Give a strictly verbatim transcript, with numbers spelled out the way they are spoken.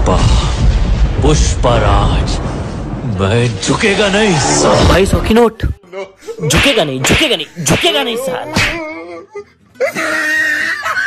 पुष्पा पुष्पराज, मैं झुकेगा नहीं साला। भाई सौ की नोट। झुकेगा नहीं झुकेगा नहीं झुकेगा नहीं साला।